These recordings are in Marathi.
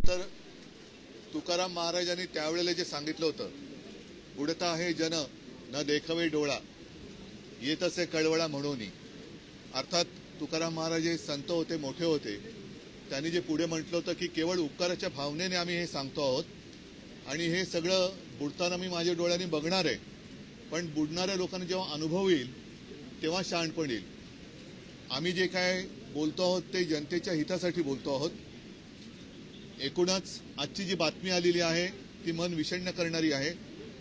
तर तुकाराम महाराजांनी त्यावेळेला जे सांगितलं होतं, बुडता आहे जन न देखवे डोळा, येतसे कळवळा म्हणून. अर्थात तुकाराम महाराज हे संत होते, मोठे होते. त्यांनी जे पुढे म्हटलं होतं की केवळ उपकाराच्या भावनेने आम्ही हे सांगतो आहोत आणि हे सगळं बुडताना मी माझ्या डोळ्यांनी बघणार आहे, पण बुडणाऱ्या लोकांना जेव्हा अनुभव येईल तेव्हा शहाणपण येईल. आम्ही जे काय बोलतो आहोत ते जनतेच्या हितासाठी बोलतो आहोत. एकूणच आजची जी बातमी आलेली आहे ती मन विषण्ण करणारी आहे.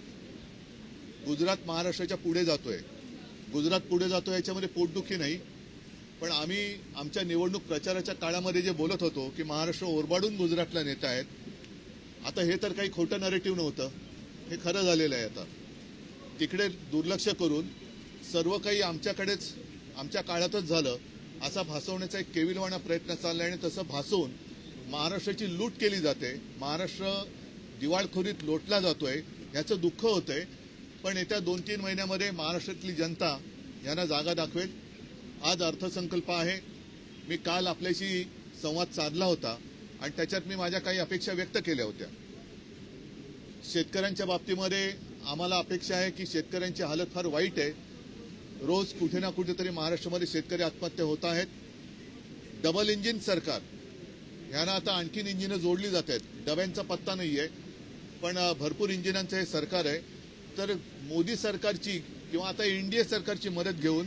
गुजरात महाराष्ट्राच्या पुढे जातोय. गुजरात पुढे जातोय याच्यामध्ये पोटदुखी नाही, पण आम्ही आमच्या निवडणूक प्रचाराच्या काळामध्ये जे बोलत होतो की महाराष्ट्र ओरबाडून गुजरातला नेता आहेत, आता हे तर काही खोटं नरेटिव्ह नव्हतं, हे खरं झालेलं आहे. आता तिकडे दुर्लक्ष करून सर्व काही आमच्याकडेच, आमच्या काळातच झालं असा भासवण्याचा एक केविलवाणा प्रयत्न चाललाय आणि तसं भासवून महाराष्ट्राची लूट केली जाते. महाराष्ट्र दिवाळखोरीत लोटला जातोय, याचं दुःख होतंय. पण येत्या 2-3 महिन्यामध्ये महाराष्ट्रातली जनता यांना जागा दाखवेल. आज अर्थसंकल्प आहे. मी काल आपल्याशी संवाद साधला होता आणि त्याच्यात मी माझ्या काही अपेक्षा व्यक्त केल्या होत्या. शेतकऱ्यांच्या बाबतीमध्ये आम्हाला अपेक्षा आहे की शेतकऱ्यांची हालत फार वाईट आहे. रोज कुठे ना कुठेतरी महाराष्ट्रामध्ये शेतकरी आत्महत्या होत आहेत. डबल इंजिन सरकार, यांना आता आणखीन इंजिनं जोडली जात आहेत. डब्यांचा पत्ता नाहीये, पण भरपूर इंजिनांचं हे सरकार आहे. तर मोदी सरकारची किंवा आता एनडीए सरकारची मदत घेऊन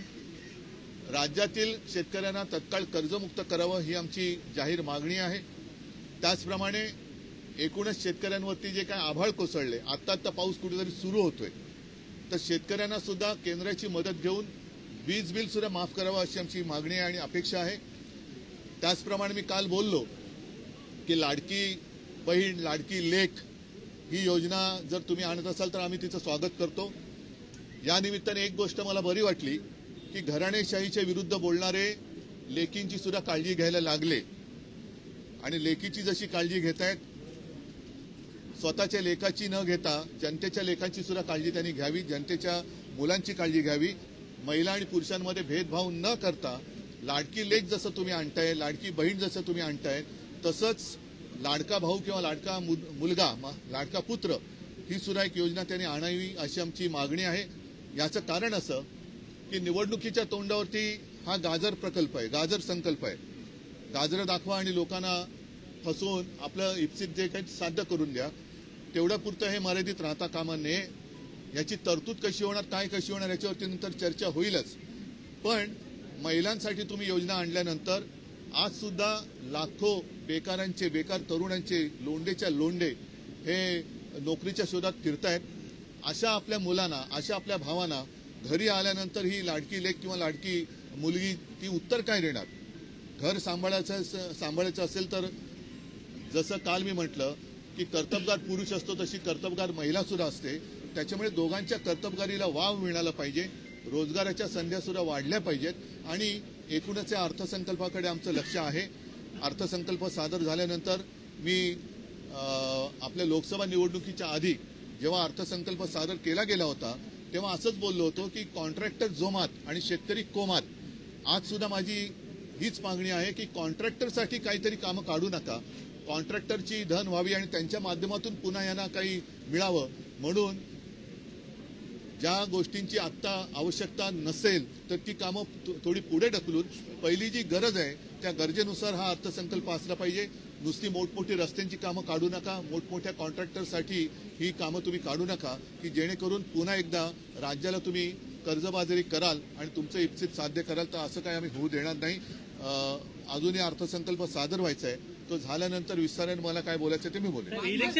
राज्यातील शेतकऱ्यांना तत्काळ कर्जमुक्त करावं ही आमची जाहीर मागणी आहे. त्याचप्रमाणे एकूणच शेतकऱ्यांवरती जे काय आभाळ कोसळले, आत्ता पाऊस कुठेतरी सुरू होतोय, तर शेतकऱ्यांना सुद्धा केंद्राची मदत घेऊन वीज बिल सुद्धा माफ करावं अशी आमची मागणी आहे आणि अपेक्षा आहे. त्याचप्रमाणे मी काल बोललो की लाडकी बहीण, लाडकी लेक ही योजना जर तुम्ही आणत असाल तर आम्ही तिचं स्वागत करतो. या निमित्ताने एक गोष्ट मला बरी वाटली की घराणेशाहीच्या विरुद्ध बोलणारे लेकींची सुद्धा काळजी घ्यायला लागले आणि लेकीची जशी काळजी घेतायत, स्वतःच्या लेखाची न घेता जनतेच्या लेखांची सुद्धा काळजी त्यांनी घ्यावी, जनतेच्या मुलांची काळजी घ्यावी. महिला आणि पुरुषांमध्ये भेदभाव न करता लाडकी लेक जसं तुम्ही आणताय, लाडकी बहीण जसं तुम्ही आणताय, तसंच लाडका भाऊ किंवा लाडका मुलगा, लाडका पुत्र ही सुद्धा एक योजना त्यांनी आणावी अशी आमची मागणी आहे. याचं कारण असं की निवडणुकीच्या तोंडावरती हा गाजर प्रकल्प आहे, गाजर संकल्प आहे. गाजरं दाखवा आणि लोकांना फसवून आपलं इप्सित जे काही साध्य करून द्या, तेवढ्या पुरतं हे मर्यादित राहता कामा नये. याची तरतूद कशी होणार, काय कशी होणार याच्यावरती नंतर चर्चा होईलच. पण महिलांसाठी तुम्ही योजना आणल्यानंतर आज सुद्धा लाखो बेकारांचे, बेकार तरुणांचे लोंडेच्या लोंडे हे नोकरीच्या शोधात फिरतायत. अशा आपल्या मुलांना, अशा आपल्या भावांना घरी आल्यानंतर ही लाडकी लेक किंवा लाडकी मुलगी ती उत्तर काय देणार? घर सांभाळायचं असेल तर जसं काल मी म्हटलं की कर्तबगार पुरुष असतो तशी कर्तबगार महिला सुद्धा असते. त्याच्यामुळे दोघांच्या कर्तबगारीला वाव मिळाला पाहिजे, रोजगाराच्या संध्या सुद्धा वाढल्या पाहिजेत आणि एकूणच या अर्थसंकल्पाकडे आमचं लक्ष आहे. अर्थसंकल्प सादर झाल्यानंतर मी आपल्या लोकसभा निवडणुकीच्या आधी जेव्हा अर्थसंकल्प सादर केला गेला होता तेव्हा असंच बोललो होतो की कॉन्ट्रॅक्टर जोमात आणि शेतकरी कोमात. आज सुद्धा माझी हीच मागणी आहे की कॉन्ट्रॅक्टरसाठी काहीतरी कामं काढू नका, कॉन्ट्रॅक्टरची धन व्हावी आणि त्यांच्या माध्यमातून पुन्हा यांना काही मिळावं. म्हणून ज्या गोष्टींची आत्ता आवश्यकता नसेल तर ती कामं थोडी पुढे ढकलून पहिली जी गरज आहे त्या गरजेनुसार हा अर्थसंकल्प असला पाहिजे. नुसती मोठमोठी रस्त्यांची कामं काढू नका, मोठमोठ्या कॉन्ट्रॅक्टरसाठी ही कामं तुम्ही काढू नका की जेणेकरून पुन्हा एकदा राज्याला तुम्ही कर्जबाजारी कराल आणि तुमचं इप्सित साध्य कराल. तर असं काही आम्ही होऊ देणार नाही. अजूनही अर्थसंकल्प सादर व्हायचा आहे, तो झाल्यानंतर विस्ताराने मला काय बोलायचं ते मी बोलेन.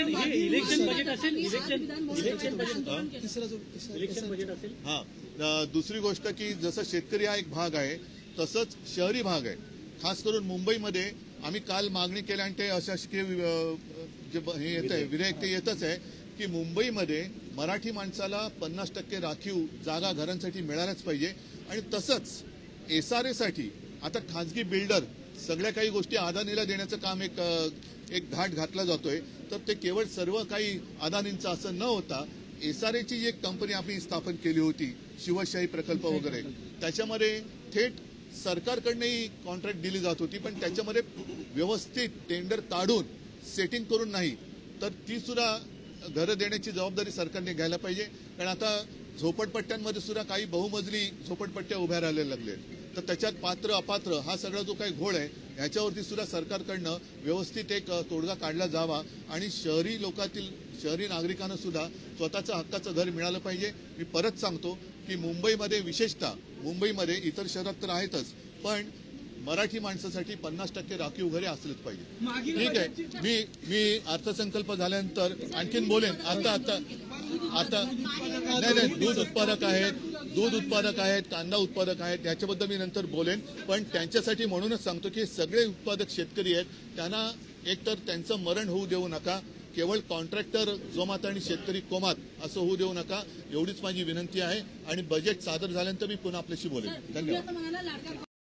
दुसरी गोष्ट की जसं शेतकरी हा एक भाग आहे तसंच शहरी भाग आहे. खास करून मुंबईमध्ये आम्ही काल मागणी केली आणि ते अशासकीय जे हे येत आहे विधेयक ते येतच आहे की मुंबईमध्ये मराठी माणसाला 50% राखीव जागा घरांसाठी मिळाल्याच पाहिजे. आणि तसंच SRA साठी आता खाजगी बिल्डर सगळ्या काही गोष्टी अदानीला देण्याचं काम एक घाट घातला जातोय. तर ते केवळ सर्व काही अदानींचं असं न होता SRA ची एक कंपनी आम्ही स्थापन केली होती, शिवशाही प्रकल्प वगैरे, त्याच्यामध्ये थेट सरकारकडनंही कॉन्ट्रॅक्ट दिली जात होती, पण त्याच्यामध्ये व्यवस्थित टेंडर काढून सेटिंग करून नाही तर ती सुद्धा घरं देण्याची जबाबदारी सरकारने घ्यायला पाहिजे. कारण आता झोपडपट्ट्यांमध्ये सुद्धा काही बहुमजली झोपडपट्ट्या उभ्या राहायला लागल्या, तर त्याच्यात पात्र अपात्र हा सगळा जो काही घोळ आहे ह्याच्यावरती सुद्धा सरकारकडनं व्यवस्थित एक तोडगा काढला जावा आणि शहरी नागरिकांना सुद्धा स्वतःचं हक्काचं घर मिळालं पाहिजे. मी परत सांगतो की मुंबईमध्ये विशेषतः मुंबईमध्ये इतर शहरात तर आहेतच, पण मराठी माणसासाठी 50% राखीव घरे असलेच पाहिजे. ठीक आहे, मी अर्थसंकल्प झाल्यानंतर आणखीन बोलेन. आता नाही दूध उत्पादक आहेत, कांदा उत्पादक आहेत, याच्याबद्दल मी नंतर बोलेन. पण त्यांच्यासाठी म्हणूनच सांगतो की सगळे उत्पादक शेतकरी आहेत, त्यांना एकतर त्यांचं मरण होऊ देऊ नका, केवळ कॉन्ट्रॅक्टर जोमात आणि शेतकरी कोमात असं होऊ देऊ नका, एवढीच माझी विनंती आहे. आणि बजेट सादर झाल्यानंतर मी पुन्हा आपल्याशी बोलेन. धन्यवाद.